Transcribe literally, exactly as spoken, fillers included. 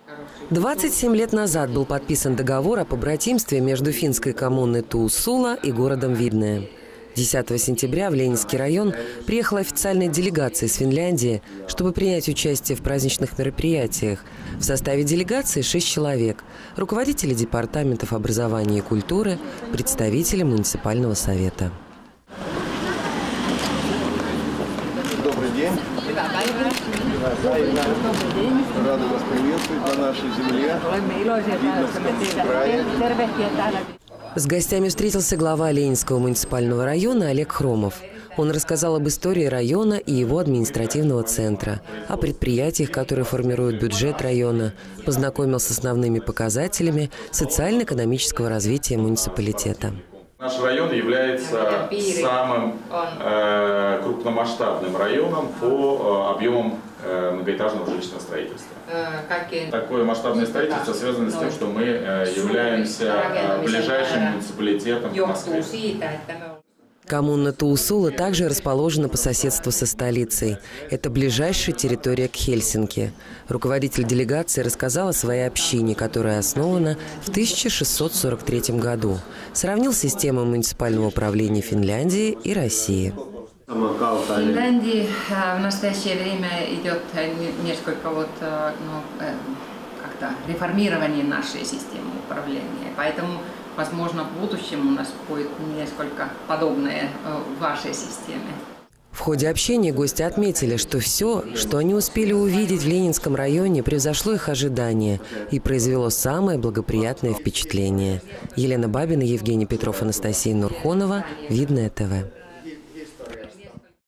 двадцать семь лет назад был подписан договор о побратимстве между финской коммуной Туусула и городом Видное. десятого сентября в Ленинский район приехала официальная делегация из Финляндии, чтобы принять участие в праздничных мероприятиях. В составе делегации шесть человек – руководители департаментов образования и культуры, представители муниципального совета. Добрый день. Рады вас приветствовать на нашей земле. С гостями встретился глава Ленинского муниципального района Олег Хромов. Он рассказал об истории района и его административного центра, о предприятиях, которые формируют бюджет района, познакомился с основными показателями социально-экономического развития муниципалитета. Наш район является самым э, крупномасштабным районом по э, объемам э, многоэтажного жилищного строительства. Такое масштабное строительство связано с тем, что мы э, являемся э, ближайшим муниципалитетом к Москве. Коммуна Туусула также расположена по соседству со столицей. Это ближайшая территория к Хельсинки. Руководитель делегации рассказал о своей общине, которая основана в тысяча шестьсот сорок третьем году. Сравнил систему муниципального управления Финляндии и России. В Финляндии в настоящее время идет несколько вот, ну, как-то реформирование нашей системы управления. Поэтому, возможно, в будущем у нас будет несколько подобное в вашей системе. В ходе общения гости отметили, что все, что они успели увидеть в Ленинском районе, превзошло их ожидания и произвело самое благоприятное впечатление. Елена Бабина, Евгений Петров, Анастасия Нурхонова. Видное ТВ.